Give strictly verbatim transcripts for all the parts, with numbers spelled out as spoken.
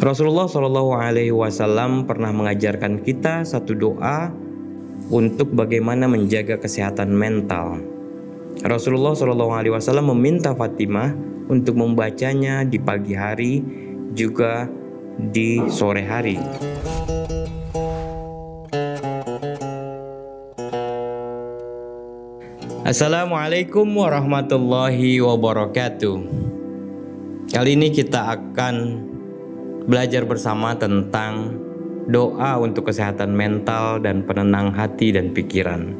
Rasulullah Shallallahu Alaihi Wasallam pernah mengajarkan kita satu doa untuk bagaimana menjaga kesehatan mental. Rasulullah Shallallahu Alaihi Wasallam meminta Fatimah untuk membacanya di pagi hari juga di sore hari. Assalamualaikum warahmatullahi wabarakatuh. Kali ini kita akan belajar bersama tentang doa untuk kesehatan mental dan penenang hati dan pikiran.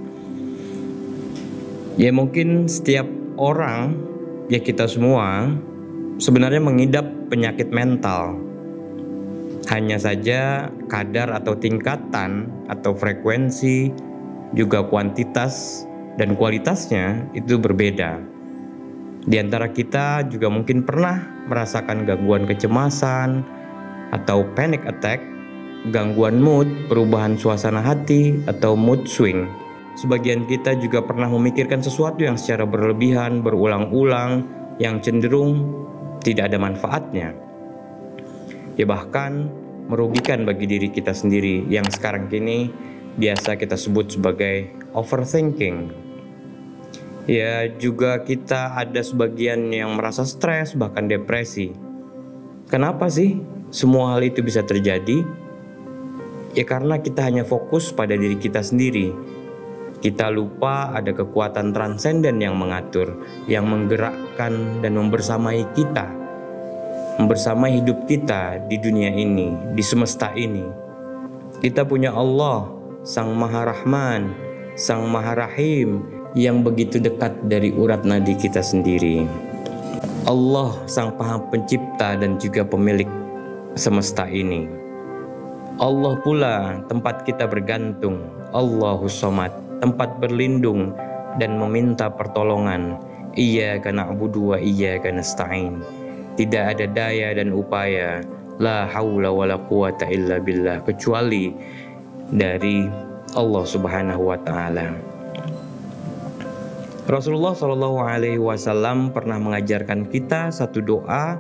Ya mungkin setiap orang, ya kita semua sebenarnya mengidap penyakit mental. Hanya saja kadar atau tingkatan atau frekuensi juga kuantitas dan kualitasnya itu berbeda. Di antara kita juga mungkin pernah merasakan gangguan kecemasan atau panic attack, gangguan mood, perubahan suasana hati atau mood swing. Sebagian kita juga pernah memikirkan sesuatu yang secara berlebihan, berulang-ulang, yang cenderung tidak ada manfaatnya. Ya bahkan merugikan bagi diri kita sendiri yang sekarang kini biasa kita sebut sebagai overthinking. Ya juga kita ada sebagian yang merasa stres bahkan depresi. Kenapa sih semua hal itu bisa terjadi? Ya karena kita hanya fokus pada diri kita sendiri. Kita lupa ada kekuatan transenden yang mengatur, yang menggerakkan dan membersamai kita, membersamai hidup kita di dunia ini, di semesta ini. Kita punya Allah, Sang Maha Rahman, Sang Maha Rahim, yang begitu dekat dari urat nadi kita sendiri. Allah Sang Maha Pencipta dan juga pemilik semesta ini. Allah pula tempat kita bergantung. Allahus Somad, tempat berlindung dan meminta pertolongan. Iyyaka na'budu wa iyyaka nasta'in. Tidak ada daya dan upaya, la haula wala quwata illa billah, kecuali dari Allah Subhanahu wa taala. Rasulullah Shallallahu Alaihi Wasallam pernah mengajarkan kita satu doa.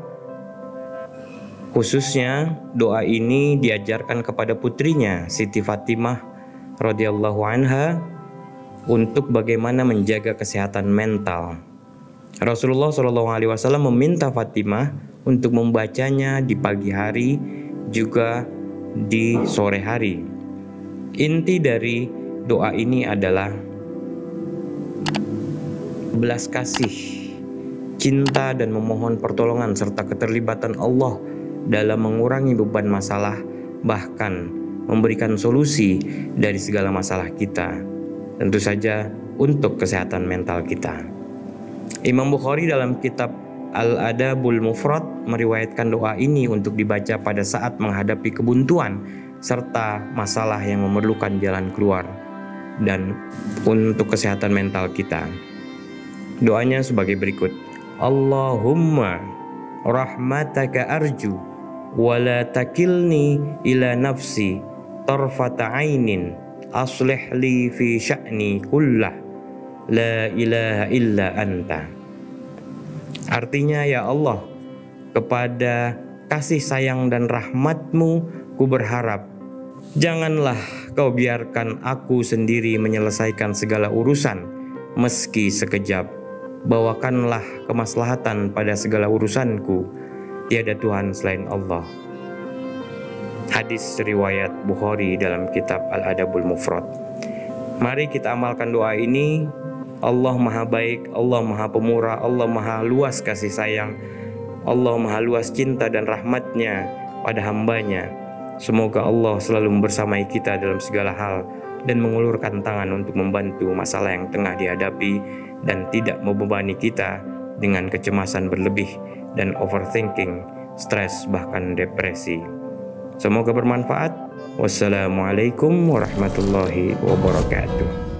Khususnya doa ini diajarkan kepada putrinya Siti Fatimah radhiyallahu anha untuk bagaimana menjaga kesehatan mental. Rasulullah Shallallahu Alaihi Wasallam meminta Fatimah untuk membacanya di pagi hari juga di sore hari. Inti dari doa ini adalah belas kasih, cinta dan memohon pertolongan serta keterlibatan Allah dalam mengurangi beban masalah, bahkan memberikan solusi dari segala masalah kita, tentu saja untuk kesehatan mental kita. Imam Bukhari dalam kitab Al-Adabul Mufrad meriwayatkan doa ini untuk dibaca pada saat menghadapi kebuntuan serta masalah yang memerlukan jalan keluar dan untuk kesehatan mental kita. Doanya sebagai berikut: Allahumma rahmataka arju wala takilni ila nafsi tarfata ainin aslih li fi sya'ni kullah la ilaha illa anta. Artinya, ya Allah, kepada kasih sayang dan rahmatmu ku berharap, janganlah kau biarkan aku sendiri menyelesaikan segala urusan meski sekejap. Bawakanlah kemaslahatan pada segala urusanku, tiada Tuhan selain Allah. Hadis riwayat Bukhari dalam kitab Al-Adabul Mufrad. Mari kita amalkan doa ini. Allah Maha Baik, Allah Maha Pemurah, Allah Maha Luas kasih sayang, Allah Maha Luas cinta dan rahmatnya pada hambanya. Semoga Allah selalu membersamai kita dalam segala hal dan mengulurkan tangan untuk membantu masalah yang tengah dihadapi dan tidak membebani kita dengan kecemasan berlebih dan overthinking, stres bahkan depresi. Semoga bermanfaat. Wassalamualaikum warahmatullahi wabarakatuh.